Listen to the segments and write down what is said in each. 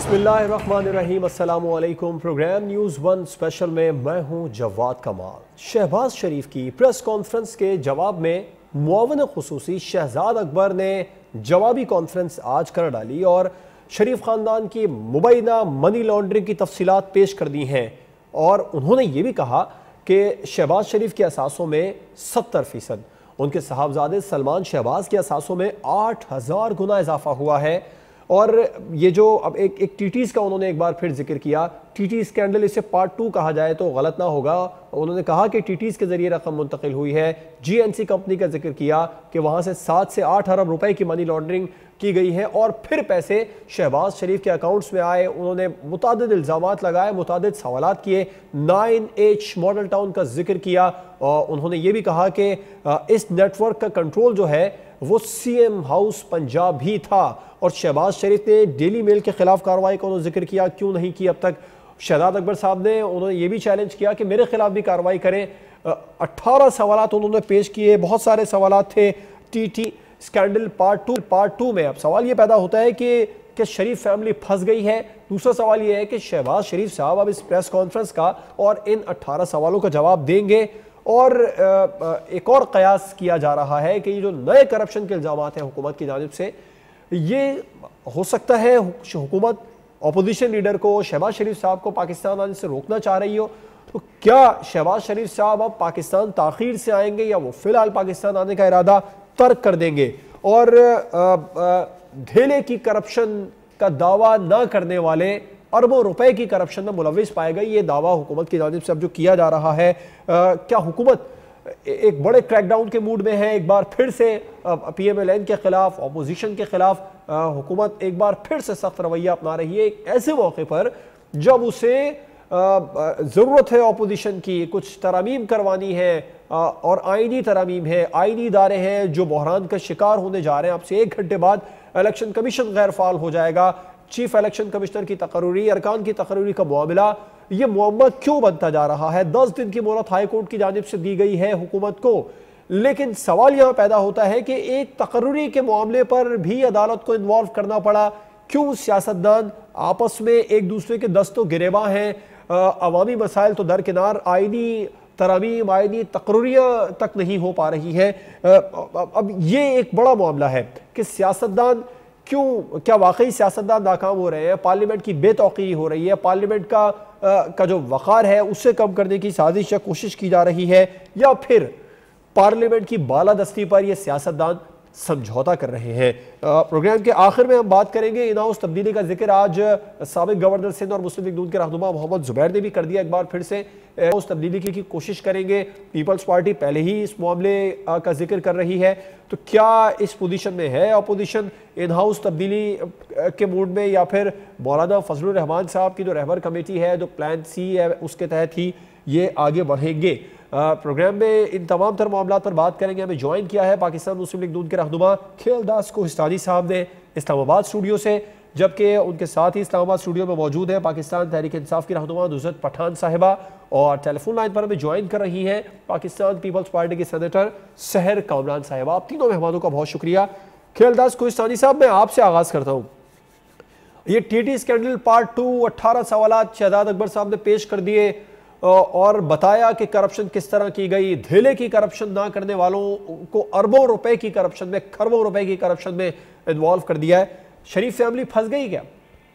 بسم اللہ الرحمن الرحیم، السلام علیکم۔ پروگرام نیوز ون اسپیشل میں میں ہوں جواد کمال۔ شہباز شریف کی پریس کانفرنس کے جواب میں معاون خصوصی شہزاد اکبر نے جوابی کانفرنس آج کر ڈالی اور شریف خاندان کی مبینہ منی لانڈرنگ کی تفصیلات پیش کر دی ہیں، اور انہوں نے یہ بھی کہا کہ شہباز شریف کے اثاثوں میں 70%، ان کے صاحبزادے سلمان شہباز کے اثاثوں میں 8000 گنا اضافہ ہوا ہے۔ اور یہ جو اب ایک ٹی ٹیز کا انہوں نے ایک بار پھر ذکر کیا، ٹی ٹی اسکینڈل، اسے پارٹ 2 کہا جائے تو غلط نہ ہوگا۔ انہوں نے کہا کہ ٹی ٹیز کے ذریعے رقم منتقل ہوئی ہے۔ جی این سی کمپنی کا ذکر کیا کہ وہاں سے 7 سے 8 ارب روپے کی منی لانڈرنگ کی گئی ہے اور پھر پیسے شہباز شریف کے اکاؤنٹس میں آئے۔ انہوں نے متعدد الزامات لگائے، متعدد سوالات کیے، 9H ماڈل ٹاؤن کا ذکر کیا، اور انہوں نے یہ بھی کہا کہ اس نیٹ ورک کا کنٹرول جو ہے وہ سی ایم ہاؤس پنجاب ہی تھا۔ اور شہباز شریف نے ڈیلی میل کے خلاف کارروائی کا انہوں نے ذکر کیا، کیوں نہیں کی اب تک۔ شہزاد اکبر صاحب نے انہوں نے یہ بھی چیلنج کیا کہ میرے خلاف بھی کارروائی کریں۔ 18 سوالات انہوں نے پیش کیے، بہت سارے سوالات تھے۔ ٹی ٹی اسکینڈل پارٹ 2 میں اب سوال یہ پیدا ہوتا ہے کہ شریف فیملی پھنس گئی ہے۔ دوسرا سوال یہ ہے کہ شہباز شریف صاحب اب اس پریس کانفرنس کا اور ان 18 سوالوں کا جواب دیں گے۔ اور ایک اور قیاس کیا جا رہا ہے کہ یہ جو نئے کرپشن کے الزامات ہیں حکومت کی جانب سے، یہ ہو سکتا ہے حکومت اپوزیشن لیڈر کو، شہباز شریف صاحب کو پاکستان آنے سے روکنا چاہ رہی ہو۔ تو کیا شہباز شریف صاحب اب پاکستان تاخیر سے آئیں گے یا وہ فی الحال پاکستان آنے کا ارادہ ترک کر دیں گے؟ اور دھیلے کی کرپشن کا دعویٰ نہ کرنے والے اربوں روپے کی کرپشن میں ملوث پائے گئے، یہ دعویٰ حکومت کی جانب سے اب جو کیا جا رہا ہے، کیا حکومت ایک بڑے کریک ڈاؤن کے موڈ میں ہے؟ ایک بار پھر سے پی ایم ایل این کے خلاف، اپوزیشن کے خلاف حکومت ایک بار پھر سے سخت رویہ اپنا رہی ہے ایک ایسے موقع پر جب اسے ضرورت ہے اپوزیشن کی، کچھ ترامیم کروانی ہے، اور آئینی ترامیم ہے، آئینی ادارے ہیں جو بحران کا شکار ہونے جا رہے ہیں۔ اب سے 1 گھنٹے بعد الیکشن کمیشن غیر فعال ہو جائے گا۔ چیف الیکشن کمشنر کی تقرری، ارکان کی تقرری کا معاملہ، یہ معمہ کیوں بنتا جا رہا ہے؟ 10 دن کی مہلت ہائی کورٹ کی جانب سے دی گئی ہے حکومت کو، لیکن سوال یہاں پیدا ہوتا ہے کہ ایک تقرری کے معاملے پر بھی عدالت کو انوالو کرنا پڑا۔ کیوں سیاستدان آپس میں ایک دوسرے کے دست و گریباں ہیں؟ عوامی مسائل تو درکنار، آئینی ترامیم، آئینی تقرریاں تک نہیں ہو پا رہی ہیں۔ اب یہ ایک بڑا معاملہ ہے کہ سیاستدان کیا واقعی سیاستدان ناکام ہو رہے ہیں؟ پارلیمنٹ کی بے توقیری ہو رہی ہے، پارلیمنٹ کا جو وقار ہے اسے کم کرنے کی سازش یا کوشش کی جا رہی ہے، یا پھر پارلیمنٹ کی بالادستی پر یہ سیاستدان سمجھوتا کر رہے ہیں؟ پروگرام کے آخر میں ہم بات کریں گے ان ہاؤس تبدیلی کا ذکر آج سابق گورنر سندھ اور مسلم لیگ نون کے رہنما محمد زبیر نے بھی کر دیا۔ ایک بار پھر سے ان ہاؤس تبدیلی کی کوشش کریں گے۔ پیپلز پارٹی پہلے ہی اس معاملے کا ذکر کر رہی ہے، تو کیا اس پوزیشن میں ہے اپوزیشن ان ہاؤس تبدیلی کے موڈ میں، یا پھر مولانا فضل الرحمان صاحب کی جو رہبر کمیٹی ہے، جو پلان سی ہے، اس کے تحت ہی یہ آگے بڑھیں گے؟ پروگرام میں ان تمام تر معاملات پر بات کریں گے۔ ہمیں جوائن کیا ہے پاکستان مسلم لیگ نون کے رہنما کھیل داس کوہستانی صاحب نے اسلام آباد اسٹوڈیو سے، جبکہ ان کے ساتھ ہی اسلام آباد اسٹوڈیو میں موجود ہے پاکستان تحریک انصاف کی رہنما نصرت پٹھان صاحبہ، اور ٹیلی فون لائن پر ہمیں جوائن کر رہی ہیں پاکستان پیپلز پارٹی کے سینیٹر سحر کامران صاحبہ۔ آپ تینوں مہمانوں کا بہت شکریہ۔ کھیل داس کوہستانی صاحب، میں آپ سے آغاز کرتا ہوں۔ یہ ٹی ٹی اسکینڈل پارٹ 2، 18 سوالات شہزاد اکبر صاحب نے پیش کر دیے اور بتایا کہ کرپشن کس طرح کی گئی۔ دھیلے کی کرپشن نہ کرنے والوں کو اربوں روپے کی کرپشن میں، کھربوں روپے کی کرپشن میں انوالو کر دیا ہے۔ شریف فیملی پھنس گئی کیا؟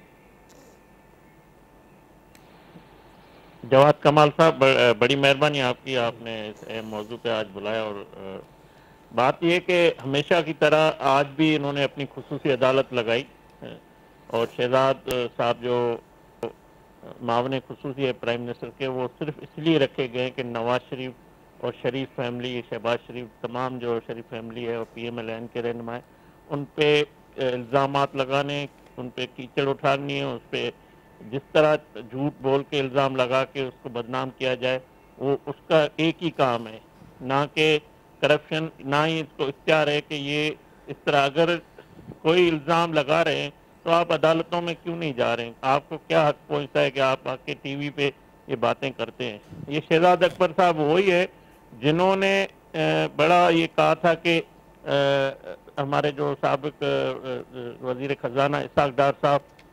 جواد کمال صاحب، بڑی مہربانی آپ کی، آپ نے اس اہم موضوع پہ آج بلایا۔ اور بات یہ کہ ہمیشہ کی طرح آج بھی انہوں نے اپنی خصوصی عدالت لگائی، اور شہزاد صاحب جو معاون خصوصی ہے پرائم منسٹر کے، وہ صرف اس لیے رکھے گئے کہ نواز شریف اور شریف فیملی، شہباز شریف، تمام جو شریف فیملی ہے اور پی ایم ایل این کے رہنما ہیں، ان پہ الزامات لگانے، ان پہ کیچڑ اٹھانی ہے، اس پہ جس طرح جھوٹ بول کے الزام لگا کے اس کو بدنام کیا جائے، وہ اس کا ایک ہی کام ہے، نہ کہ کرپشن، نہ ہی اس کو اختیار ہے کہ یہ اس طرح اگر کوئی الزام لگا رہے ہیں تو آپ عدالتوں میں کیوں نہیں جا رہے ہیں؟ آپ کو کیا حق پہنچتا ہے کہ آپ آ کے ٹی وی پہ یہ باتیں کرتے ہیں؟ یہ شہزاد اکبر صاحب وہی ہے جنہوں نے بڑا یہ کہا تھا کہ ہمارے جو سابق وزیر خزانہ اسحاق ڈار صاحب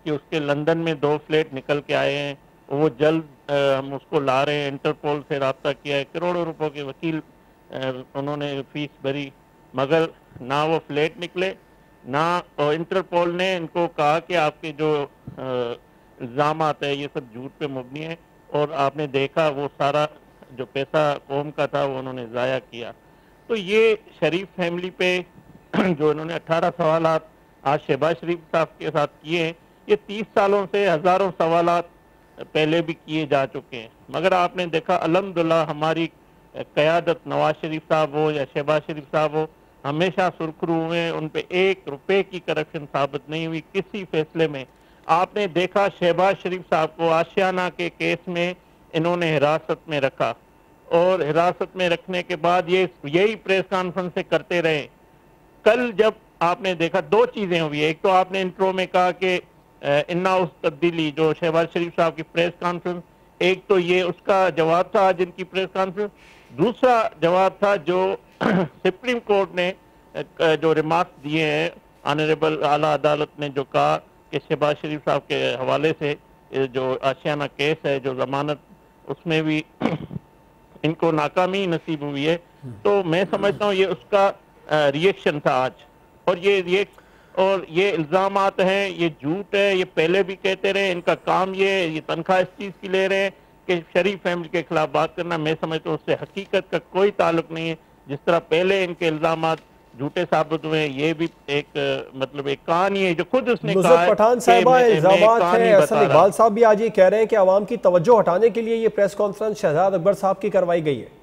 کہ اس کے لندن میں 2 فلیٹ نکل کے آئے ہیں، وہ جلد ہم اس کو لا رہے ہیں، انٹرپول سے رابطہ کیا ہے، کروڑوں روپوں کے وکیل انہوں نے فیس بھری، مگر نہ وہ فلیٹ نکلے، نہ انٹرپول نے ان کو کہا کہ آپ کے جو الزامات ہیں یہ سب جھوٹ پہ مبنی ہیں، اور آپ نے دیکھا وہ سارا جو پیسہ قوم کا تھا وہ انہوں نے ضائع کیا۔ تو یہ شریف فیملی پہ جو انہوں نے 18 سوالات آج شہباز شریف صاحب کے ساتھ کیے ہیں، یہ 30 سالوں سے ہزاروں سوالات پہلے بھی کیے جا چکے ہیں، مگر آپ نے دیکھا الحمدللہ ہماری قیادت، نواز شریف صاحب ہو یا شہباز شریف صاحب ہو، ہمیشہ سرخرو ہوئے ہیں، ان پہ 1 روپے کی کرپشن ثابت نہیں ہوئی کسی فیصلے میں۔ آپ نے دیکھا شہباز شریف صاحب کو آشیانہ کے کیس میں انہوں نے حراست میں رکھا، اور حراست میں رکھنے کے بعد یہی پریس کانفرنس سے کرتے رہے۔ کل جب آپ نے دیکھا 2 چیزیں ہوئی، ایک تو آپ نے انٹرو میں کہا کہ انا اس تبدیلی جو شہباز شریف صاحب کی پریس کانفرنس، ایک تو یہ اس کا جواب تھا آج ان کی پریس کانفرنس، دوسرا جواب تھا جو سپریم کورٹ نے جو ریمارکس دیے ہیں، آنریبل اعلیٰ عدالت نے جو کہا کہ شہباز شریف صاحب کے حوالے سے جو آشیانہ کیس ہے، جو ضمانت، اس میں بھی ان کو ناکامی نصیب ہوئی ہے۔ تو میں سمجھتا ہوں یہ اس کا ریئیکشن تھا آج، اور یہ الزامات ہیں، یہ جھوٹ ہے، یہ پہلے بھی کہتے رہے، ان کا کام یہ تنخواہ اس چیز کی لے رہے ہیں کہ شریف فیملی کے خلاف بات کرنا۔ میں سمجھتا ہوں اس سے حقیقت کا کوئی تعلق نہیں ہے، جس طرح پہلے ان کے الزامات جھوٹے ثابت ہوئے ہیں، یہ بھی ایک مطلب ایک کہانی ہے جو خود اس نے کہا نصرت ہے پٹھان کہ صاحبہ میں الزامات کہانی ہیں۔ بتا احسن رہا۔ اقبال صاحب بھی آج یہ کہہ رہے ہیں کہ عوام کی توجہ ہٹانے کے لیے یہ پریس کانفرنس شہزاد اکبر صاحب کی کروائی گئی ہے۔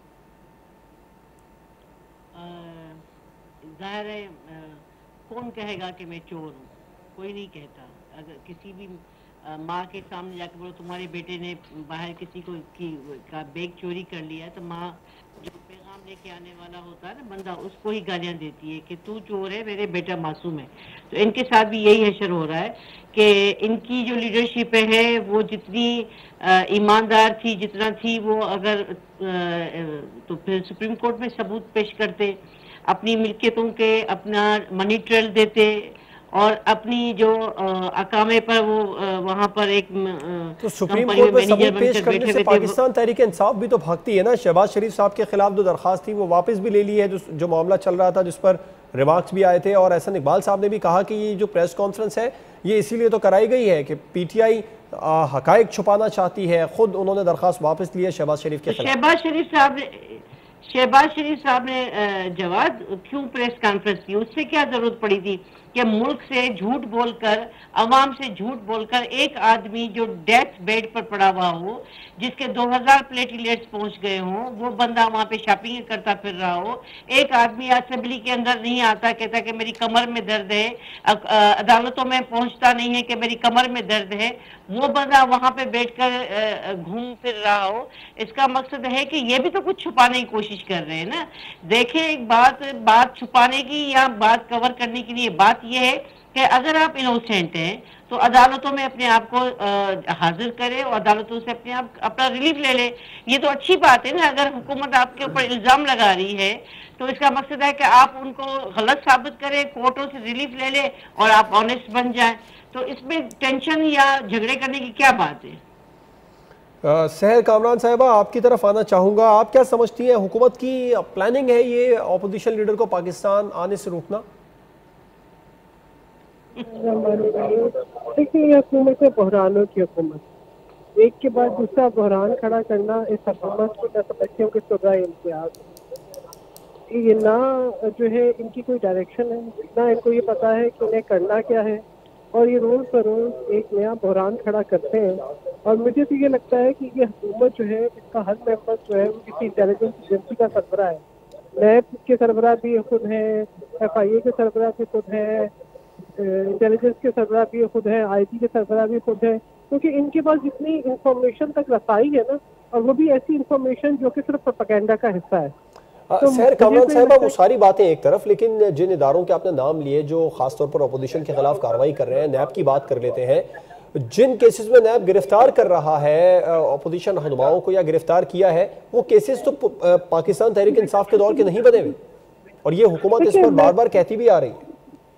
ظاہر ہے کون کہے گا کہ میں چور ہوں؟ کوئی نہیں کہتا۔ اگر کسی بھی ماں کے سامنے جا کے بولو تمہارے بیٹے نے باہر کسی کا بیگ چوری کر لیا ہے، تو ماں جو پیغام لے کے آنے والا ہوتا ہے نا بندہ، اس کو ہی گالیاں دیتی ہے کہ تو چور ہے، میرے بیٹا معصوم ہے۔ تو ان کے ساتھ بھی یہی حشر ہو رہا ہے کہ ان کی جو لیڈرشپ ہے وہ جتنی ایماندار تھی، جتنا تھی وہ اگر تو پھر سپریم کورٹ میں ثبوت پیش کرتے، اپنی ملکیتوں کے اپنا منی ٹریل دیتے، اور اپنی جو اقامے پر وہ وہاں پر ایک تو سپریم کمپنی کورٹ میں میں مینیجر ثبوت بن پیش کر کرنے بیٹھے سے ہوئے تھے۔ پاکستان تحریک انصاف بھی تو بھاگتی ہے نا۔ شہباز شریف صاحب کے خلاف جو درخواست تھی وہ واپس بھی لے لی ہے، جو معاملہ چل رہا تھا، جس پر ریمارکس بھی آئے تھے، اور احسن اقبال صاحب نے بھی کہا کہ یہ جو پریس کانفرنس ہے یہ اسی لیے تو کرائی گئی ہے کہ پی ٹی آئی حقائق چھپانا چاہتی ہے۔ خود انہوں نے درخواست واپس لی ہے شہباز شریف کے خلاف۔ شہباز شریف صاحب نے جواد کیوں پریس کانفرنس کی؟ اس سے کیا ضرورت پڑی تھی کہ ملک سے جھوٹ بول کر، عوام سے جھوٹ بول کر، ایک آدمی جو ڈیتھ بیڈ پر پڑا ہوا ہو، جس کے 2000 پلیٹلیٹس پہنچ گئے ہوں، وہ بندہ وہاں پہ شاپنگ کرتا پھر رہا ہو، ایک آدمی اسمبلی کے اندر نہیں آتا، کہتا کہ میری کمر میں درد ہے، عدالتوں میں پہنچتا نہیں ہے کہ میری کمر میں درد ہے، وہ بندہ وہاں پہ بیٹھ کر گھوم پھر رہا ہو، اس کا مقصد ہے کہ یہ بھی تو کچھ چھپانے کی کوشش کر رہے ہیں نا۔ دیکھیں ایک بات چھپانے کی یا بات کور کرنے کے لیے بات یہ ہے کہ اگر آپ انوسینٹ ہیں تو عدالتوں میں اپنے آپ کو حاضر کرے اور عدالتوں سے اپنا ریلیف لے لے۔ یہ تو اچھی بات ہے نا۔ اگر حکومت آپ کے اوپر الزام لگا رہی ہے تو اس کا مقصد ہے کہ آپ ان کو غلط ثابت کریں، کورٹوں سے ریلیف لے لیں اور آپ آنیسٹ بن جائیں۔ تو اس میں ٹینشن یا جھگڑے کرنے کی کیا بات ہے؟ سحر کامران صاحبہ آپ کی طرف آنا چاہوں گا۔ آپ کیا سمجھتی ہیں، حکومت کی پلاننگ ہے یہ اپوزیشن لیڈر کو پاکستان آنے سے روکنا؟ دیکھیں یہ حکومت ہے بحرانوں کی حکومت، ایک کے بعد دوسرا بحران کھڑا کرنا اس حکومت کو نہ سمجھتوں کے سزا امتیاز۔ یہ نہ جو ہے ان کی کوئی ڈائریکشن ہے، نہ ان کو یہ پتا ہے کہ انہیں کرنا کیا ہے، اور یہ روز بروز ایک نیا بحران کھڑا کرتے ہیں۔ اور مجھے تو یہ لگتا ہے کہ یہ حکومت جو ہے اس کا ہر ممبر جو ہے وہ کسی انٹیلیجنس ایجنسی کا سربراہ ہے۔ نیب کے سربراہ بھی خود ہیں، ایف آئی اے کے سربراہ بھی خود ہیں، انٹیلیجنس کے سربراہ بھی خود ہیں، آئی ٹی کے سربراہ بھی خود ہیں، کیونکہ ان کے پاس جتنی انفارمیشن تک رسائی ہے نا، اور وہ بھی ایسی انفارمیشن جو کہ صرف پروپیگنڈا کا حصہ ہے۔ سحر کامران صاحبہ وہ ساری باتیں ایک طرف، لیکن جن اداروں کے آپ نے نام لیے جو خاص طور پر اپوزیشن کے خلاف کارروائی کر رہے ہیں، نیب کی بات کر لیتے ہیں، جن کیسز میں نیب گرفتار کر رہا ہے اپوزیشن رہنماؤں کو یا گرفتار کیا ہے، وہ کیسز تو پاکستان تحریک انصاف کے دور کے نہیں بنے ہوئے، اور یہ حکومت اس پر بار بار کہتی بھی آ رہی ہے۔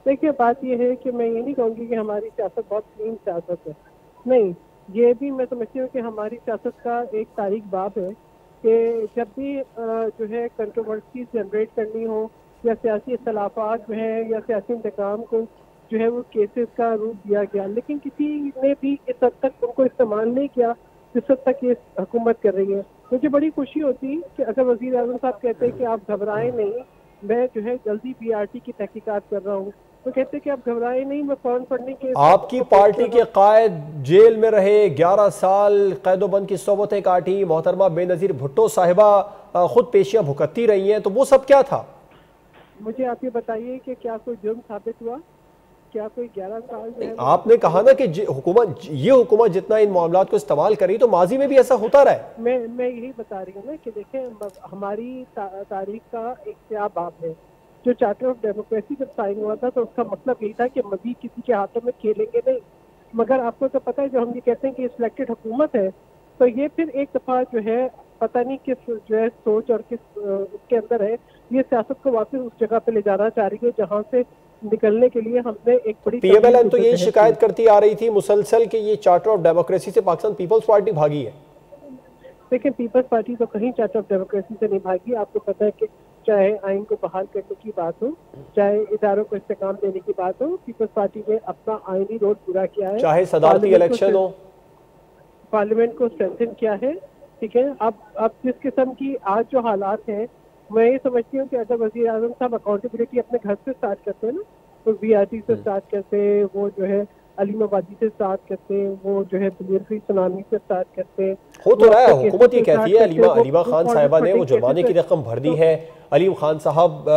دیکھیے بات یہ ہے کہ میں یہ نہیں کہوں گی کہ ہماری سیاست بہت کلین سیاست ہے، نہیں، یہ بھی میں سمجھتی ہوں کہ ہماری سیاست کا ایک تاریخ باب ہے کہ جب بھی جو ہے کنٹروورسیز جنریٹ کرنی ہو یا سیاسی اختلافات جو ہیں یا سیاسی انتقام کو جو ہے وہ کیسز کا روپ دیا گیا، لیکن کسی نے بھی اس حد تک ان کو استعمال نہیں کیا جس حد تک یہ حکومت کر رہی ہے۔ مجھے بڑی خوشی ہوتی کہ اگر وزیر اعظم صاحب کہتے ہیں کہ آپ گھبرائیں نہیں، میں جو ہے جلدی BRT کی تحقیقات کر رہا ہوں، تو کہتے ہیں کہ آپ گھبرائیں نہیں، میں فوراً پڑھنے کے آپ کی پارٹی کے قائد جیل میں رہے، 11 سال قید و بند کی صحبتیں کاٹی، محترمہ بے نظیر بھٹو صاحبہ خود پیشیاں بھگتتی رہی ہیں، تو وہ سب کیا تھا؟ مجھے آپ یہ بتائیے کہ کیا کوئی جرم ثابت ہوا؟ کیا کوئی 11 سال جو ہے آپ نے کہا نا کہ یہ حکومت جتنا ان معاملات کو استعمال کری تو ماضی میں بھی ایسا ہوتا رہا ہے۔ میں یہی بتا رہی ہوں نا کہ دیکھیں ہماری تاریخ کا ایک سیاہ باب ہے۔ جو چارٹر آف ڈیموکریسی جب سائن ہوا تھا تو اس کا مطلب یہ تھا کہ مزید کسی کے ہاتھوں میں کھیلیں گے نہیں، مگر آپ کو تو پتہ ہے جو ہم یہ کہتے ہیں کہ سلیکٹڈ حکومت ہے، تو یہ پھر ایک دفعہ جو ہے پتہ نہیں کس جو ہے سوچ اور کس اس کے اندر ہے، یہ سیاست کو واپس اس جگہ پہ لے جانا چاہ رہی ہے جہاں سے نکلنے کے لیے ہم نے ایک بڑی پی ایم ایل این تو یہی شکایت کرتی آ رہی تھی مسلسل کہ یہ چارٹر آف ڈیموکریسی سے پاکستان پیپلز پارٹی بھاگی ہے۔ لیکن پیپلز پارٹی تو کہیں چارٹر آف ڈیموکریسی سے نہیں بھاگی۔ آپ کو پتہ ہے کہ چاہے آئین کو بحال کرنے کی بات ہو، چاہے اداروں کو استحکام دینے کی بات ہو، پیپلز پارٹی نے اپنا آئینی رول پورا کیا ہے، چاہے صدارتی الیکشن ہو، پارلیمنٹ کو اسٹرینتھن کیا ہے، ٹھیک ہے۔ اب جس قسم کی آج جو حالات ہیں، میں یہ سمجھتی ہوں کہ اگر وزیر اعظم صاحب اکاؤنٹیبلٹی اپنے گھر سے اسٹارٹ کرتے ہیں نا، وہ BRT سے اسٹارٹ کرتے، وہ جو ہے علیم آبادی سے اسٹارٹ کرتے، وہ جو ہے بلیرفی سونامی سے اسٹارٹ کرتے، ہو تو رہا ہے۔ حکومت یہ کہتی ہے علیمہ خان صاحبہ نے وہ جرمانے کی رقم بھر دی ہے، علیم خان صاحب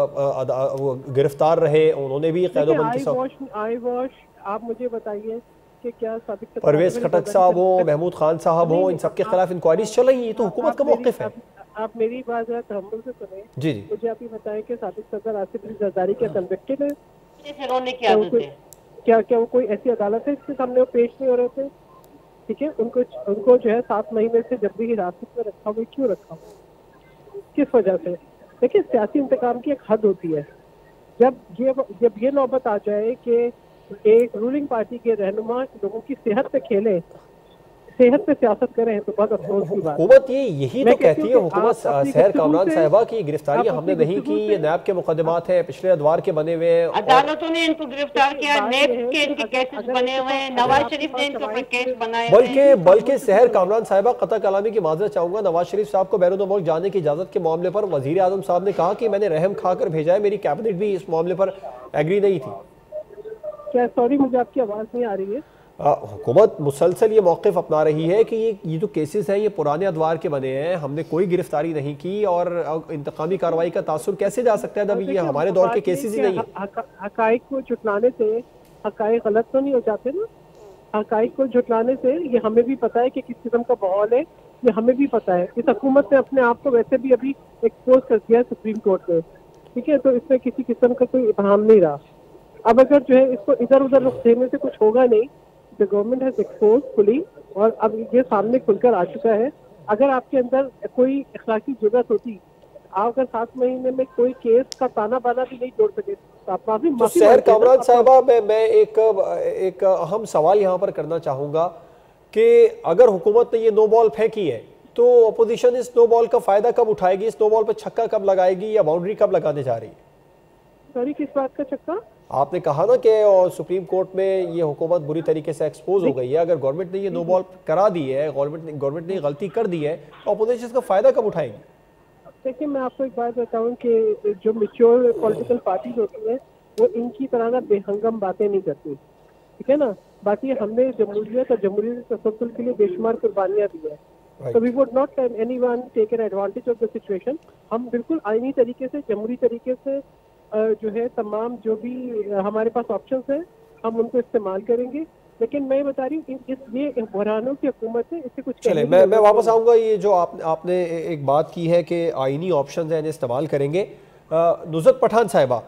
گرفتار رہے، انہوں نے بھی قید و بند کی آئی واش۔ آپ مجھے بتائیے کہ کیا سابق پرویز خٹک صاحب ہوں، محمود خان صاحب ہوں، ان سب کے خلاف انکوائریز چل رہی ہیں، تو حکومت کا موقف ہے۔ آپ میری بات ذرا تحمل سے سنیں۔ جی جی، مجھے آپ یہ بتائیں کہ سابق صدر آصف علی زرداری کیا کنوکٹڈ ہے؟ رونے کی عادت ہے۔ کیا وہ کوئی ایسی عدالت ہے جس کے سامنے وہ پیش نہیں ہو رہے تھے؟ ٹھیک ہے، ان کو جو ہے 7 مہینے سے جب بھی حراست میں رکھا ہوئے، کیوں رکھا ہوا، کس وجہ سے؟ دیکھیں سیاسی انتقام کی ایک حد ہوتی ہے۔ جب یہ نوبت آ جائے کہ ایک رولنگ پارٹی کے رہنما لوگوں کی صحت پہ کھیلے، صحت پہ سیاست کریں، تو بہت افسوس کی بات۔ حکومت یہی تو کہتی ہے، حکومت سحر کامران صاحبہ کی گرفتاریاں ہم نے نہیں کی، یہ نیب کے مقدمات ہیں، پچھلے ادوار کے بنے ہوئے ہیں، عدالتوں نے ان کو گرفتار کیا، نیب کے ان کے کیسز بنے ہوئے ہیں، نواز شریف نے ان کے اوپر کیس بنائے ہوئے ہیں۔ بلکہ سحر کامران صاحبہ قطع کلامی کی معذرت چاہوں گا، نواز شریف صاحب کو بیرون ملک جانے کی اجازت کے معاملے پر وزیر اعظم صاحب نے کہا کہ میں نے رحم کھا کر بھیجا ہے، میری کیبنٹ بھی اس معاملے پر ایگری نہیں تھی۔ کیا سوری مجھے آپ کی آواز نہیں آ رہی ہے؟ حکومت مسلسل یہ موقف اپنا رہی ہے کہ یہ جو کیسز ہیں یہ پرانے ادوار کے بنے ہیں، ہم نے کوئی گرفتاری نہیں کی، اور انتقامی کارروائی کا تاثر کیسے جا سکتا ہے جب یہ ہمارے دور کے کیسز ہی نہیں ہیں۔ حقائق کو جھٹلانے سے حقائق غلط تو نہیں ہو جاتے نا؟ حقائق کو جھٹلانے سے یہ ہمیں بھی پتہ ہے کہ کس قسم کا ماحول ہے، یہ ہمیں بھی پتہ ہے۔ اس حکومت نے اپنے آپ کو ویسے بھی ابھی ایکسپوز کر دیا ہے سپریم کورٹ میں، ٹھیک ہے، تو اس میں کسی قسم کا کوئی ابہام نہیں رہا۔ اب اگر جو ہے اس کو ادھر ادھر رخ دینے سے کچھ ہوگا نہیں، the government has exposed fully، اور اب یہ سامنے کھل کر آ چکا ہے۔ اگر آپ کے اندر کوئی اخلاقی جرات ہوتی، آپ اگر 7 مہینے میں کوئی کیس کا تانا بانا بھی نہیں جوڑ سکے تو آپ معافی تو سحر کامران صاحبہ میں ایک اہم سوال یہاں پر کرنا چاہوں گا کہ اگر حکومت نے یہ نو بال پھینکی ہے تو اپوزیشن اس نو بال کا فائدہ کب اٹھائے گی؟ اس نو بال پہ چھکا کب لگائے گی یا باؤنڈری کب لگانے جا رہی ہے؟ سوری کس بات کا چھکا؟ آپ نے کہا نا کہ سپریم کورٹ میں یہ حکومت بری طریقے سے ایکسپوز ہو گئی ہے، اگر گورنمنٹ نے یہ نو بال کرا دی ہے، گورنمنٹ نے غلطی کر دی ہے، تو اپوزیشن اس کا فائدہ کب اٹھائے گی؟ دیکھیں میں آپ کو ایک بات بتاؤں کہ جو میچور پولیٹیکل پارٹیز ہوتی ہیں وہ ان کی طرح نہ بے ہنگم باتیں نہیں کرتی، ٹھیک ہے نا۔ باقی ہم نے جمہوریت اور جمہوریت تسلسل کے لیے بے شمار قربانیاں دی ہیں، تو we would not let anyone take an advantage of the situation. ہم بالکل آئینی طریقے سے، جمہوری طریقے سے جو ہے تمام جو بھی ہمارے پاس آپشنز ہیں ہم ان کو استعمال کریں گے، لیکن میں بتا رہی ہوں یہ بحرانوں کی حکومت ہے، اس سے کچھ چلے میں واپس آؤں گا۔ یہ جو آپ نے ایک بات کی ہے کہ آئینی آپشنز ہیں انہیں استعمال کریں گے، نصرت پٹھان صاحبہ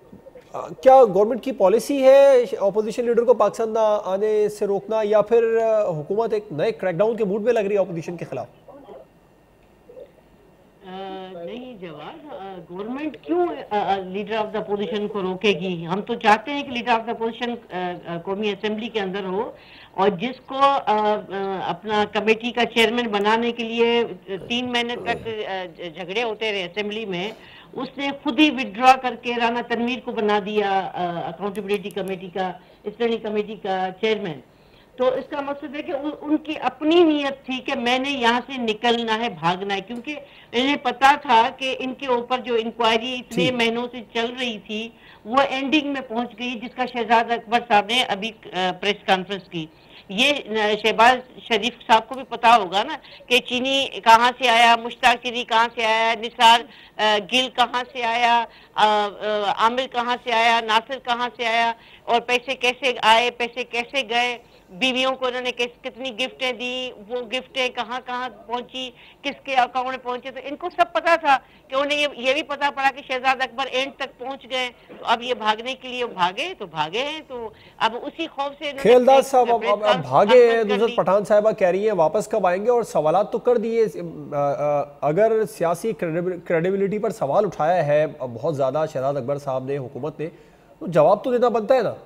کیا گورنمنٹ کی پالیسی ہے اپوزیشن لیڈر کو پاکستان نہ آنے سے روکنا، یا پھر حکومت ایک نئے کریک ڈاؤن کے موڈ میں لگ رہی ہے اپوزیشن کے خلاف؟ نہیں جواز، گورنمنٹ کیوں لیڈر آف دا اپوزیشن کو روکے گی؟ ہم تو چاہتے ہیں کہ لیڈر آف دا اپوزیشن قومی اسمبلی کے اندر ہو، اور جس کو اپنا کمیٹی کا چیئرمین بنانے کے لیے 3 مہینے تک جھگڑے ہوتے رہے اسمبلی میں، اس نے خود ہی وڈرا کر کے رانا تنویر کو بنا دیا اکاؤنٹیبلٹی کمیٹی کا، اسٹینڈنگ کمیٹی کا چیئرمین۔ تو اس کا مقصد ہے کہ ان کی اپنی نیت تھی کہ میں نے یہاں سے نکلنا ہے، بھاگنا ہے، کیونکہ انہیں پتا تھا کہ ان کے اوپر جو انکوائری اتنے مہینوں سے چل رہی تھی وہ اینڈنگ میں پہنچ گئی، جس کا شہزاد اکبر صاحب نے ابھی پریس کانفرنس کی۔ یہ شہباز شریف صاحب کو بھی پتا ہوگا نا کہ چینی کہاں سے آیا، مشتاق چینی کہاں سے آیا، نثار گل کہاں سے آیا، عامر کہاں سے آیا، ناصر کہاں سے آیا، اور پیسے کیسے آئے، پیسے کیسے گئے، بیویوں کو انہوں نے کتنی گفٹیں دی، وہ گفٹیں کہاں کہاں پہنچی، کس کے اکاؤنٹ میں پہنچے۔ تو ان کو سب پتا تھا کہ انہیں یہ بھی پتا پڑا کہ شہزاد اکبر اینڈ تک پہنچ گئے، تو اب یہ بھاگنے کے لیے بھاگے ہیں، تو اب اسی خوف سے کھیلدار صاحب اب بھاگے ہیں، نصرت پٹھان صاحبہ کہہ رہی ہیں واپس کب آئیں گے، اور سوالات تو کر دیے۔ اگر سیاسی کریڈیبلٹی پر سوال اٹھایا ہے بہت زیادہ شہزاد اکبر صاحب نے، حکومت نے، تو جواب تو دینا بنتا ہے نا۔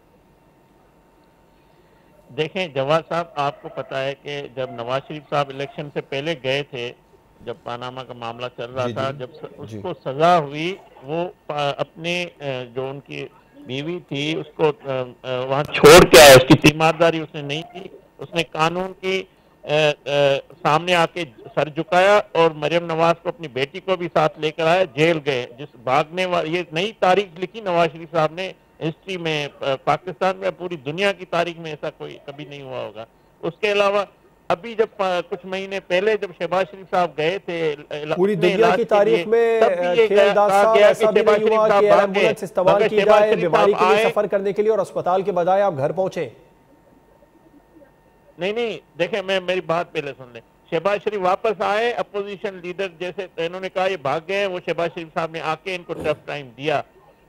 دیکھیں جواد صاحب، آپ کو پتا ہے کہ جب نواز شریف صاحب الیکشن سے پہلے گئے تھے، جب پاناما کا معاملہ چل رہا تھا، جب اس کو سزا ہوئی، وہ اپنے جو ان کی بیوی تھی اس کو وہاں چھوڑ کے آئے، اس کی تیمارداری اس نے نہیں کی، اس نے قانون کی سامنے آ کے سر جھکایا، اور مریم نواز کو اپنی بیٹی کو بھی ساتھ لے کر آیا، جیل گئے۔ جس بھاگنے والی، یہ نئی تاریخ لکھی نواز شریف صاحب نے ہسٹری میں، پاکستان میں، پوری دنیا کی تاریخ میں ایسا کوئی کبھی نہیں ہوا ہوگا۔ اس کے علاوہ ابھی جب کچھ مہینے پہلے جب شہباز شریف صاحب گئے تھے پوری دنیا کی تاریخ میں کھیلدار صاحب ایسا بھی نہیں ہوا کہ ایمبولینس استعمال کی جائے بیماری کے لیے سفر کرنے کے لیے، اور اسپتال کے بجائے آپ گھر پہنچے۔ نہیں دیکھیں، میری بات پہلے سن لیں۔ شہباز شریف واپس آئے، اپوزیشن لیڈر جیسے انہوں نے کہا یہ بھاگ گئے، وہ شہباز شریف صاحب نے آ کے ان کو ٹف ٹائم دیا۔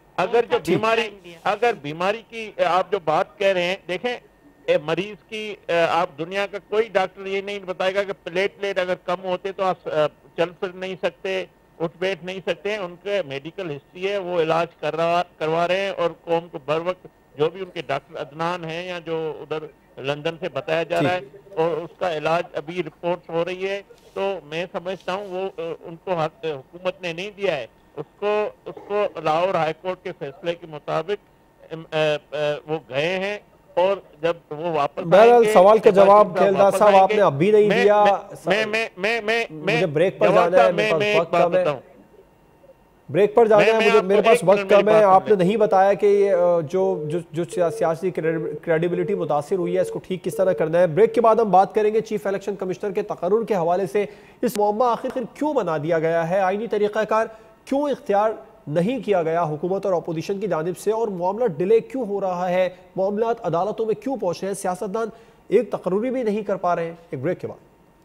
اگر بیماری کی آپ جو بات کہہ رہے ہیں، دیکھیں مریض کی، آپ دنیا کا کوئی ڈاکٹر یہ نہیں بتائے گا کہ پلیٹلیٹ اگر کم ہوتے تو آپ چل پھر نہیں سکتے، اٹھ بیٹھ نہیں سکتے۔ ان کے میڈیکل ہسٹری ہے، وہ علاج کروا رہے ہیں، اور قوم کو بر وقت جو بھی ان کے ڈاکٹر عدنان ہیں یا جو ادھر لندن سے بتایا جا رہا ہے، اور اس کا علاج ابھی رپورٹ ہو رہی ہے۔ تو میں سمجھتا ہوں وہ ان کو حکومت نے نہیں دیا ہے، اس کو لاہور ہائی کورٹ کے فیصلے کے مطابق وہ گئے ہیں، اور جب وہ واپس بہرحال سوال کا جواب کھیلدار صاحب آپ نے اب بھی نہیں دیا۔ مجھے بریک پر جانا ہے، میرے پاس وقت کم ہے، بریک پر جانا ہے، میرے پاس وقت کم ہے۔ آپ نے نہیں بتایا کہ جو سیاسی کریڈیبلٹی متاثر ہوئی ہے اس کو ٹھیک کس طرح کرنا ہے۔ بریک کے بعد ہم بات کریں گے چیف الیکشن کمشنر کے تقرر کے حوالے سے، اس معمہ آخر کیوں بنا دیا گیا ہے، آئینی طریقہ کار کیوں اختیار نہیں کیا گیا حکومت اور اپوزیشن کی جانب سے، اور معاملہ ڈیلے کیوں ہو رہا ہے، معاملات عدالتوں میں کیوں پہنچ رہے ہیں، سیاستدان ایک تقرری بھی نہیں کر پا رہے ہیں۔ ایک بریک کے بعد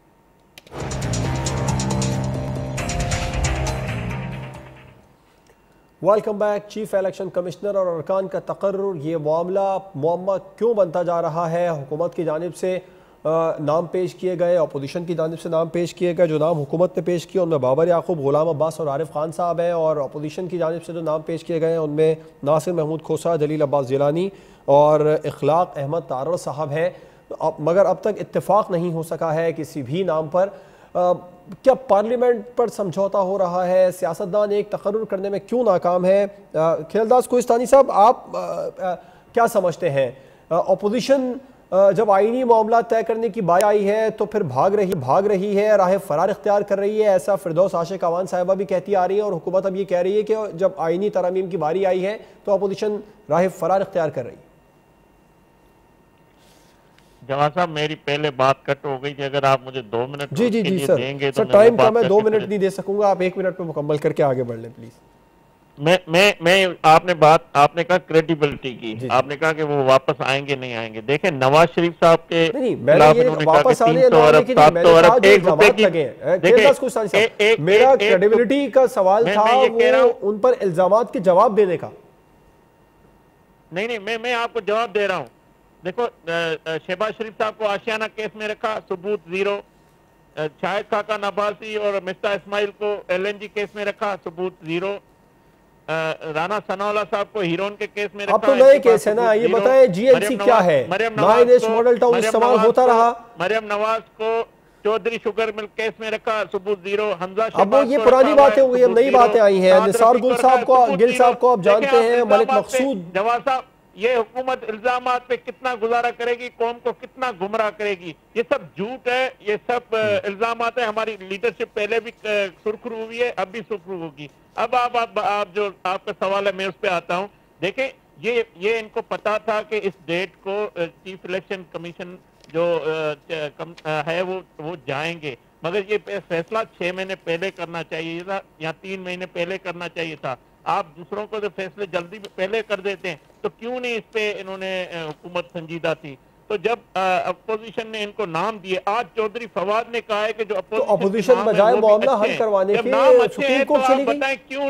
welcome back. Chief election commissioner اور ارکان کا تقرر، یہ معاملہ کیوں بنتا جا رہا ہے؟ حکومت کی جانب سے نام پیش کیے گئے، اپوزیشن کی جانب سے نام پیش کیے گئے۔ جو نام حکومت نے پیش کیے ان میں بابر یعقوب، غلام عباس اور عارف خان صاحب ہیں، اور اپوزیشن کی جانب سے جو نام پیش کیے گئے ہیں ان میں ناصر محمود کھوسا، جلیل عباس جیلانی اور اخلاق احمد تارڑ صاحب ہیں، مگر اب تک اتفاق نہیں ہو سکا ہے کسی بھی نام پر۔ کیا پارلیمنٹ پر سمجھوتا ہو رہا ہے؟ سیاستدان ایک تقرر کرنے میں کیوں ناکام ہے؟ کھیلدار کوہستانی صاحب، آپ کیا سمجھتے ہیں؟ اپوزیشن جب آئینی معاملات طے کرنے کی بات آئی ہے تو پھر بھاگ رہی ہے، راہ فرار اختیار کر رہی ہے، ایسا فردوس عاشق اعوان صاحبہ بھی کہتی آ رہی ہیں، اور حکومت اب یہ کہہ رہی ہے کہ جب آئینی ترامیم کی باری آئی ہے تو اپوزیشن راہ فرار اختیار کر رہی ہے۔ جواد صاحب، میری پہلے بات کٹ ہو گئی تھی، اگر آپ مجھے 2 منٹ جی دیں گے تو سر ٹائم کم ہے، 2 منٹ نہیں دے سکوں گا، آپ 1 منٹ میں مکمل کر کے آگے بڑھ لیں پلیز۔ میں آپ نے کہا کریڈیبلٹی کی، آپ نے کہا کہ وہ واپس آئیں گے نہیں آئیں گے۔ دیکھیں نواز شریف صاحب کے خلاف انہوں نے کہا کہ 300 ارب 700 ارب 1 روپے کی، میرا کریڈیبلٹی کا سوال تھا وہ ان پر الزامات کے جواب دینے کا۔ نہیں میں آپ کو جواب دے رہا ہوں۔ دیکھو شہباز شریف صاحب کو آشیانہ کیس میں رکھا، ثبوت 0، शाहिद खाका नबासी और मिस्टर इस्माइल को LNG केस में रखा, सबूत जीरो। राना सनाउल्लाह साहब को हीरोइन के केस में रखा। अब तो नए केस है ना, ये बताएं GNC क्या है? 9H मॉडल टाउन इस्तेमाल होता रहा। मरियम नवाज को चौधरी शुगर मिल केस में रखा, सबूत जीरो। हमजा अब ये पुरानी बातें हो गई, अब नई बातें आई हैं। निसार गिल साहब को आप जानते हैं, मलिक मकसूद। जवाब साहब, ये हुकूमत इल्जामात पे कितना गुजारा करेगी, कौम को कितना गुमराह करेगी? ये सब झूठ है, ये सब इल्जामात है। हमारी लीडरशिप पहले भी सुरखरू हुई है, अब भी सुरखरू होगी। अब आप जो आपका सवाल है मैं उस पे आता हूँ। देखें, ये इनको पता था कि इस डेट को चीफ इलेक्शन कमीशन जो है वो जाएंगे, मगर ये फैसला 6 महीने पहले करना चाहिए था या 3 महीने पहले करना चाहिए था। आप दूसरों को जो फैसले जल्दी पहले कर देते हैं, तो क्यों नहीं इस पे इन्होंने हुकूमत संजीदा थी? तो जब अपोजिशन ने इनको नाम दिए, आज चौधरी फवाद ने कहा है कि जो अपोजिशन बजाय मामला हल करवाने के सुप्रीम कोर्ट चली गई, बताएं क्यों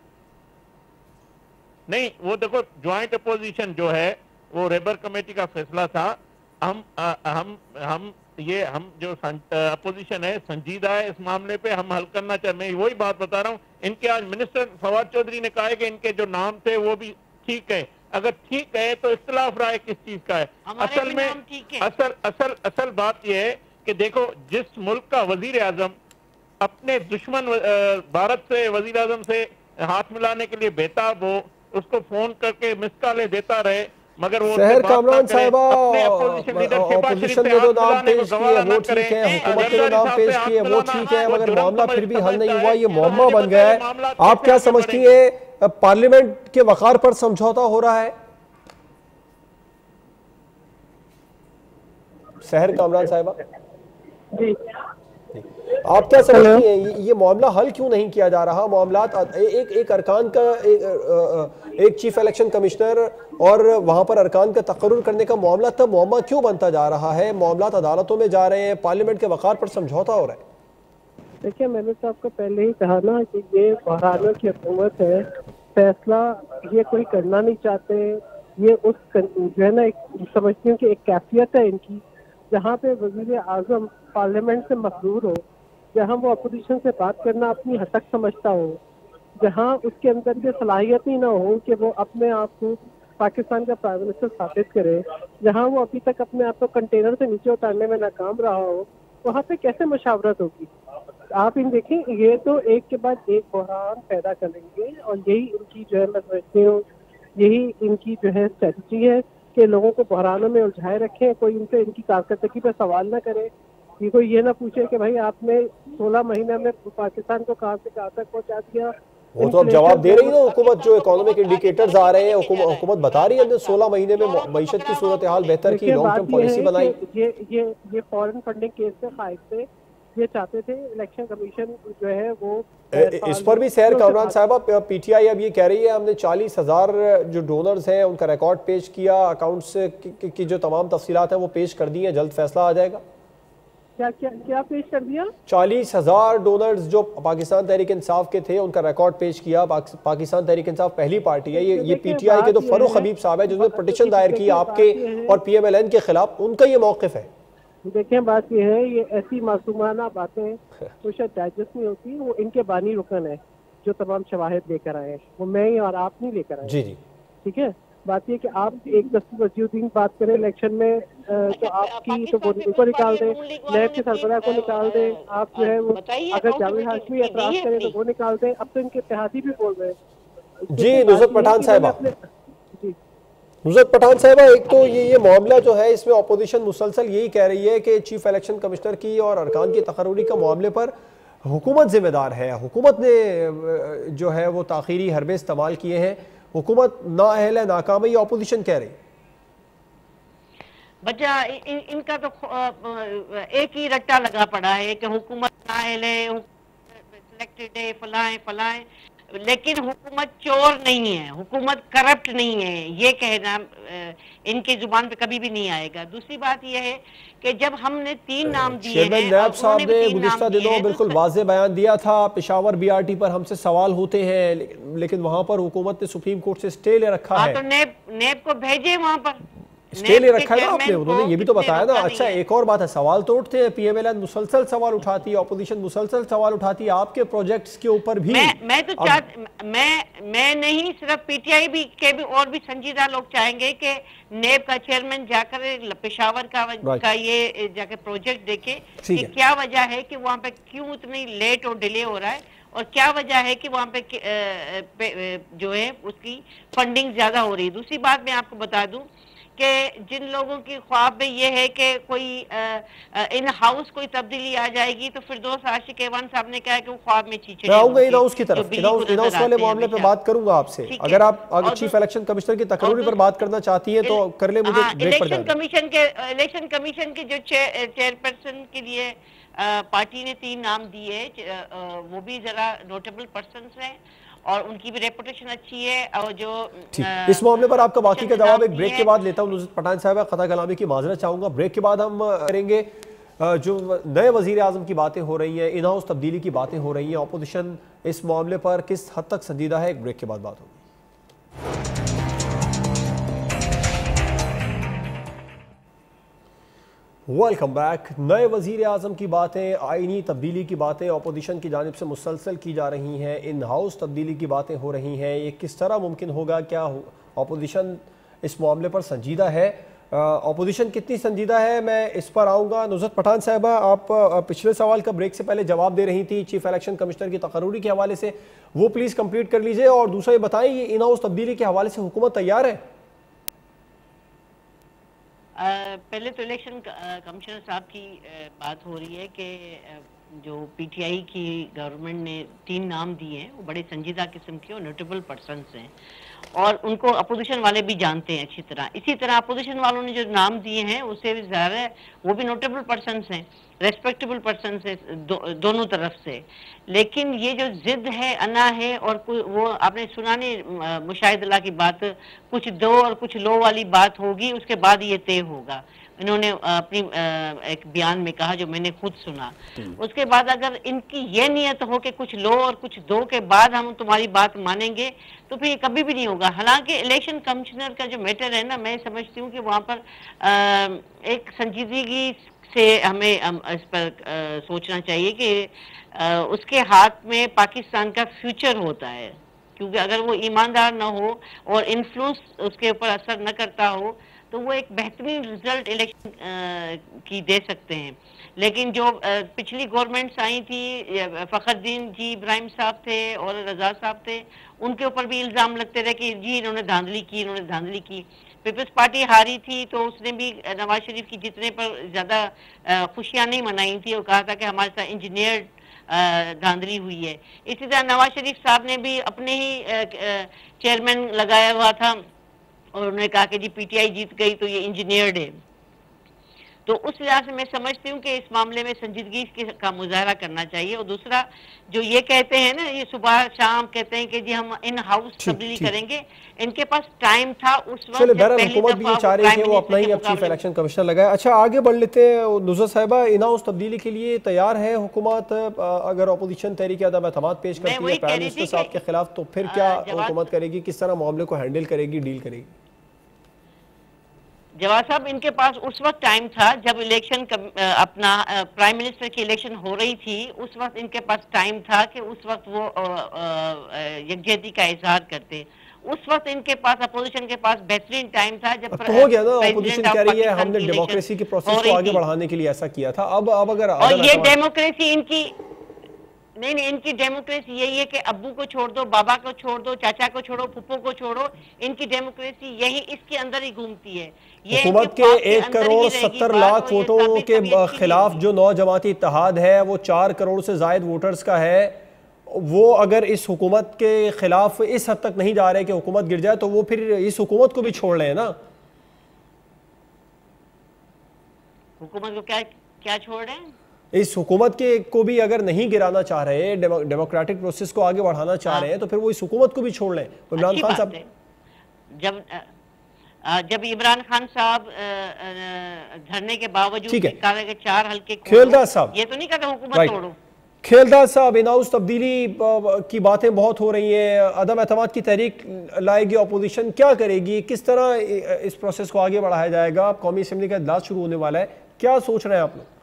नहीं वो देखो, ज्वाइंट अपोजिशन जो है वो लेबर कमेटी का फैसला था। हम जो अपोजिशन है संजीदा है, इस मामले पे हम हल करना चाहते हैं। मैं वही बात बता रहा हूँ। इनके आज मिनिस्टर फवाद चौधरी ने कहा है कि इनके जो नाम थे वो भी ठीक है। अगर ठीक है तो इख्तिलाफ राय किस चीज का है? असल में असल बात यह है कि देखो, जिस मुल्क का वजीर आजम अपने दुश्मन भारत से वजीर आजम से हाथ मिलाने के लिए बेताब हो, उसको फोन करके मिस कॉलें देता रहे, मगर वो शहर कामरान साहिबा अपोजिशन ने जो नाम पेश किए वो ठीक है, हुकूमत ने जो नाम पेश किए वो ठीक है, मगर मामला फिर भी हल नहीं हुआ, ये मुअम्मा बन गया है। आप क्या समझती है, पार्लियामेंट के वकार पर समझौता हो रहा है? शहर कामरान साहिबा जी, आप क्या समझती हैं, ये मामला हल क्यों नहीं किया जा रहा? मामलात एक अरकान का एक चीफ इलेक्शन कमिश्नर और वहां पर अरकान का तकर्रुर करने का मामला, तब मुअम्मा क्यों बनता जा रहा है? मामलात अदालतों में जा रहे हैं, पार्लियामेंट के वकार पर समझौता हो रहा है। देखिए, मैंने तो आपको पहले ही कहा ना कि ये बहरानों की हुकूमत है, फैसला ये कोई करना नहीं चाहते। ये उस जो है ना, समझती हूँ कि एक कैफियत है इनकी, जहाँ पे वजीर आजम पार्लियामेंट से मखरूर हो, जहाँ वो अपोजिशन से बात करना अपनी हद तक समझता हो, जहाँ उसके अंदर ये सलाहियत ही ना हो कि वो अपने आप को पाकिस्तान का प्राइम मिनिस्टर साबित करे, जहाँ वो अभी तक अपने आप को कंटेनर से नीचे उतारने में नाकाम रहा हो, वहाँ पे कैसे मशावरत होगी? आप इन देखें, ये तो एक के बाद एक बहरान पैदा करेंगे, और यही इनकी जो है, मैं समझती हूँ यही इनकी जो है स्ट्रेटजी है कि लोगों को बहरानों में उलझाए रखें, कोई इनसे इनकी कारकर्दगी पर सवाल ना करे, कि कोई ये ना पूछे कि भाई आपने 16 महीने में पाकिस्तान को कहाँ से कहाँ तक पहुँचा दिया। वो तो अब जवाब दे रही है हुकूमत, जो इकोनॉमिक इंडिकेटर्स आ रहे हैं, हुकूमत बता रही है 16 महीने में मईशत की सूरत हाल बेहतर की, लॉन्ग टर्म पॉलिसी बनाई। ये फॉरेन फंडिंग केस से खारिज थे, ये चाहते थे इलेक्शन कमीशन जो है वो इस पर भी शहर कामरान साहबा PTI अब ये कह रही है हमने 40,000 जो डोनर्स हैं उनका रिकॉर्ड पेश किया, अकाउंट्स की जो तमाम तफसीलात हैं वो पेश कर दी हैं, जल्द फैसला आ जाएगा। क्या पेश कर दिया? 40,000 डोनर्स जो पाकिस्तान तहरीक इंसाफ के थे उनका रिकॉर्ड पेश किया। पाकिस्तान तहरीक इंसाफ पहली पार्टी है, ये PTI के तो फरूख हबीब साहब है जिन्होंने पिटीशन दायर की आपके और PMLN के खिलाफ, उनका ये मौक़िफ़ है। देखें, बात ये है, ये ऐसी मासूमाना बातें तो शायद डाइजेस्ट नहीं होती, वो इनके बानी रुकन है जो तमाम शवाहिद लेकर आए हैं, वो मैं और आप नहीं लेकर आए। जी जी, ठीक है। बात ये कि आप एक जस्टिस वजीउद्दीन बात करें इलेक्शन में, तो आपकी तो वो उनको निकाल दें, नैब के सरबराह को निकाल दें, आप जो है वो अगर जावेद हाशमी एतराज करें तो वो निकाल दें। अब तो इनके इत्तेहादी भी बोल रहे हैं। जी नुसरत पठान साहिबा, नुसरत पठान साहिबा, एक तो ये मामला जो है इसमें अपोजिशन मुसलसल यही कह रही है कि चीफ इलेक्शन कमिश्नर की और अरकान की तकर्रुरी का मामले पर हुकूमत जिम्मेदार है, हुकूमत ने जो है वो ताखीरी हरबे इस्तेमाल किए हैं, हुकूमत नाअहल है, नाकाम है, ये अपोजिशन कह रही। बच्चा इनका तो एक ही रट्टा लगा पड़ा है कि हुकूमत नाअहल है, सिलेक्टेड है, फलाएं, लेकिन हुकूमत चोर नहीं है, हुकूमत करप्ट नहीं है, ये कहना इनकी जुबान पे कभी भी नहीं आएगा। दूसरी बात ये है कि जब हमने 3 नाम दिए हैं, नैब साहब ने गुज़िश्ता दिनों बिल्कुल वाज़ेह बयान दिया था, पेशावर BRT पर हमसे सवाल होते हैं, लेकिन वहां पर हुकूमत ने सुप्रीम कोर्ट से स्टे ले रखा है। तो नेब को भेजे वहां पर, स्टे ले रखा है ना आपने, उन्होंने ये भी तो बताया ना। अच्छा एक और बात है, सवाल तो उठते हैं, PMLN मुसलसल सवाल उठाती है, ऑपोजिशन मुसलसल सवाल उठाती है आपके प्रोजेक्ट्स के ऊपर भी। मैं नहीं, सिर्फ PTI के भी और भी संजीदा लोग चाहेंगे कि नेब का चेयरमैन जाकर पेशावर का ये जाकर प्रोजेक्ट देखे कि क्या वजह है कि वहाँ पे क्यों इतनी लेट और डिले हो रहा है, और क्या वजह है कि वहाँ पे जो है उसकी फंडिंग ज्यादा हो रही है। दूसरी बात मैं आपको बता दूं कि जिन लोगों की ख्वाब में ये है कि कोई इन हाउस कोई तब्दीली आ जाएगी, तो फिर दोस्त आशिक एवान साहब ने कहा है कि वो ख्वाब में चीज़ें। मैं आऊंगा इन हाउस की तरफ, इन हाउस वाले मामले पे बात करूंगा आपसे। अगर आप चीफ इलेक्शन कमिश्नर की तकरीर पर बात करना चाहती है तो कर ले, मुझे ब्रेक पर जाना। इलेक्शन कमीशन के जो चेयरपर्सन के लिए पार्टी ने 3 नाम दिए, वो भी जरा नोटेबल पर्सन्स हैं और उनकी भी रेपुटेशन अच्छी है। और जो इस मामले पर आपका बाकी का जवाब एक ब्रेक के बाद लेता हूं। नुसरत पठान साहब, खता कलामी की माजरत चाहूंगा। ब्रेक के बाद हम करेंगे जो नए वजीर आजम की बातें हो रही हैं, इन हाउस तब्दीली की बातें हो रही हैं, अपोजिशन इस मामले पर किस हद तक संजीदा है, एक ब्रेक के बाद बात होगी। Welcome back. नए वजीर आज़म की बातें, आइनी तब्दीली की बातें अपोजिशन की जानिब से मुसलसल की जा रही हैं, इन हाउस तब्दीली की बातें हो रही हैं। ये किस तरह मुमकिन होगा, क्या अपोजिशन इस मामले पर संजीदा है, अपोजिशन कितनी संजीदा है, मैं इस पर आऊँगा। नुसरत पठान साहबा, आप पिछले सवाल का ब्रेक से पहले जवाब दे रही थी चीफ इलेक्शन कमिश्नर की तकर्री के हवाले से, वो प्लीज़ कंप्लीट कर लीजिए। और दूसरा ये बताएं, ये इन हाउस तब्दीली के हवाले से हुकूमत तैयार है? पहले तो इलेक्शन कमिश्नर साहब की बात हो रही है कि जो PTI की गवर्नमेंट ने 3 नाम दिए हैं वो बड़े संजीदा किस्म के और नोटेबल पर्सन्स हैं, और उनको अपोजिशन वाले भी जानते हैं अच्छी तरह। इसी तरह अपोजिशन वालों ने जो नाम दिए हैं उससे भी ज़्यादा है, वो भी नोटेबल पर्सन्स हैं, रेस्पेक्टेबल पर्सन्स है दोनों तरफ से। लेकिन ये जो जिद है, अना है, और वो आपने सुना नहीं मुशाहिदुल्लाह की बात, कुछ दो और कुछ लो वाली बात होगी, उसके बाद ये तय होगा। इन्होंने अपनी एक बयान में कहा जो मैंने खुद सुना। उसके बाद अगर इनकी ये नियत हो कि कुछ लो और कुछ दो के बाद हम तुम्हारी बात मानेंगे, तो फिर ये कभी भी नहीं होगा। हालांकि इलेक्शन कमिश्नर का जो मैटर है ना, मैं समझती हूँ कि वहाँ पर एक संजीदगी से हमें इस पर सोचना चाहिए कि उसके हाथ में पाकिस्तान का फ्यूचर होता है, क्योंकि अगर वो ईमानदार ना हो और इन्फ्लुएंस उसके ऊपर असर न करता हो तो वो एक बेहतरीन रिजल्ट इलेक्शन की दे सकते हैं। लेकिन जो पिछली गवर्नमेंट्स आई थी, फखरुद्दीन जी इब्राहिम साहब थे और रजा साहब थे, उनके ऊपर भी इल्ज़ाम लगते रहे कि जी इन्होंने धांधली की, इन्होंने धांधली की। पीपल्स पार्टी हारी थी तो उसने भी नवाज शरीफ की जितने पर ज़्यादा खुशियाँ नहीं मनाई थी, वो कहा था कि हमारे साथ इंजीनियर धांधली हुई है। इसी तरह नवाज शरीफ साहब ने भी अपने ही चेयरमैन लगाया हुआ था और उन्होंने कहा कि जी PTI जीत गई तो ये इंजीनियर्ड है। तो उस लिहाज से मैं समझती हूँ कि इस मामले में संजीदगी का मुजाहरा करना चाहिए। और दूसरा जो ये कहते हैं ना, ये सुबह शाम कहते हैं कि जी हम इन हाउस तब्दीली करेंगे, इनके पास टाइम था उस वक्त। हुकूमत भी चाह रही है वो अपना ही अब चीफ इलेक्शन कमिश्नर लगाए। अच्छा आगे बढ़ लेते हैं। नुसरत साहिबा, इन हाउस तब्दीली के लिए तैयार है हुकूमत? अगर अपोजिशन तहरीक अदम एतमाद पेश करती है प्राइम मिनिस्टर साहब के खिलाफ, तो फिर क्या हुकूमत करेगी, किस तरह मामले को हैंडल करेगी, डील करेगी? जवाब साहब, इनके पास उस वक्त टाइम था जब इलेक्शन अपना प्राइम मिनिस्टर की इलेक्शन हो रही थी, उस वक्त इनके पास टाइम था कि उस वक्त वो यकजहती का इजहार करते। उस वक्त इनके पास अपोजिशन के पास बेहतरीन टाइम था जब तो हो गया ना। अपोजिशन कह रही है हमने डेमोक्रेसी के प्रोसेस को आगे बढ़ाने के लिए ऐसा किया था। अब अगर और ये डेमोक्रेसी इनकी नहीं, इनकी डेमोक्रेसी यही है कि अब्बू को छोड़ दो, बाबा को छोड़ दो, चाचा को छोड़ो, फुप्पो को छोड़ो। इनकी डेमोक्रेसी यही इसके अंदर ही घूमती है। हुकूमत के 1,70,00,000 वोटों के खिलाफ जो नौजमाती इत्तेहाद है वो 4 करोड़ से जायद वोटर्स का है। वो अगर इस हुकूमत के खिलाफ इस हद तक नहीं जा रहे कि हुकूमत गिर जाए, तो वो फिर इस हुकूमत को भी छोड़ रहे हैं ना। हुकूमत को क्या छोड़ रहे हैं? इस हुकूमत के को भी अगर नहीं गिराना चाह रहे, डेमोक्रेटिक प्रोसेस को आगे बढ़ाना चाह रहे हैं, तो फिर वो इस हुकूमत को भी छोड़ लें। इमरान खान साहब जब इमरान खान साहब धरने के बावजूद 4 हल्के खेलदार साहब ये तो नहीं कहते हुकूमत तोड़ो। کھیلدار صاحب، ان ہاؤس تبدیلی کی باتیں بہت ہو رہی ہیں، عدم اعتماد کی تحریک لائے گی اپوزیشن، کیا کرے گی؟ کس طرح اس پروسیس کو آگے بڑھایا جائے گا؟ قومی اسمبلی کا اجلاس شروع ہونے والا ہے، کیا سوچ رہے ہیں آپ لوگ؟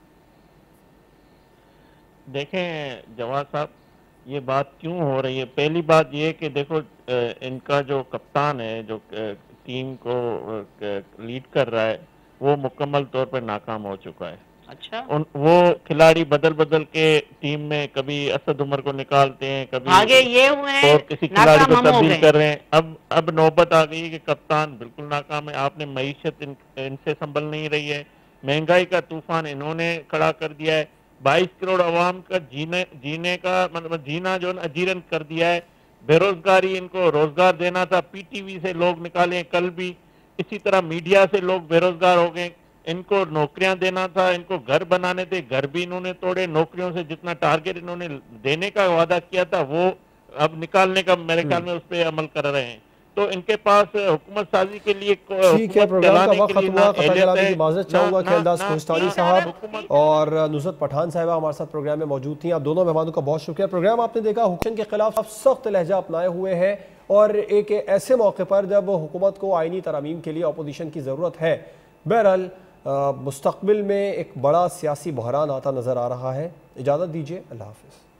دیکھیں جواد صاحب، یہ بات کیوں ہو رہی ہے؟ پہلی بات یہ کہ دیکھو ان کا جو کپتان ہے، جو ٹیم کو لیڈ کر رہا ہے، وہ مکمل طور پر ناکام ہو چکا ہے۔ اچھا، وہ کھلاڑی بدل بدل کے ٹیم میں کبھی اسد عمر کو نکالتے ہیں، کبھی آگے یہ ہوئے ہیں، اور کسی کھلاڑی ناکام کو ہم ہو تبدیل گئے۔ کر رہے ہیں۔ اب نوبت آ گئی کہ کپتان بالکل ناکام ہے، آپ نے معیشت ان سے سنبھل نہیں رہی ہے، مہنگائی کا طوفان انہوں نے کھڑا کر دیا ہے، 22 کروڑ عوام کا جینے کا مطلب جینا جو اجیرن کر دیا ہے، بے روزگاری، ان کو روزگار دینا تھا، پی ٹی وی سے لوگ نکالے کل بھی، اسی طرح میڈیا سے لوگ بے روزگار ہو گئے، ان کو نوکریاں دینا تھا، ان کو گھر بنانے تھے، گھر بھی انہوں نے توڑے، نوکریوں سے جتنا ٹارگٹ انہوں نے دینے کا وعدہ کیا تھا وہ اب نکالنے کا میرے خیال میں اس پہ عمل کر رہے ہیں۔ تو ان کے پاس حکومت سازی کے لیے، ٹھیک ہے، حکومت پروگرام کا چلانے وقت کے لیے ختم نہ ہوا، قطع اہلیت جلانے ہے، کی معذرت چاہوں گا کھیلدار کوہستانی صاحب حکومت اور نصرت پٹھان صاحبہ ہمارے ساتھ پروگرام میں موجود تھیں۔ آپ دونوں مہمانوں کا بہت شکریہ۔ پروگرام آپ نے دیکھا، حکومت کے خلاف سخت لہجہ اپنائے ہوئے ہیں اور ایک ایسے موقع پر جب حکومت کو آئینی ترامیم کے لیے اپوزیشن کی ضرورت ہے۔ بہرحال مستقبل میں ایک بڑا سیاسی بحران آتا نظر آ رہا ہے۔ اجازت دیجیے، اللہ حافظ۔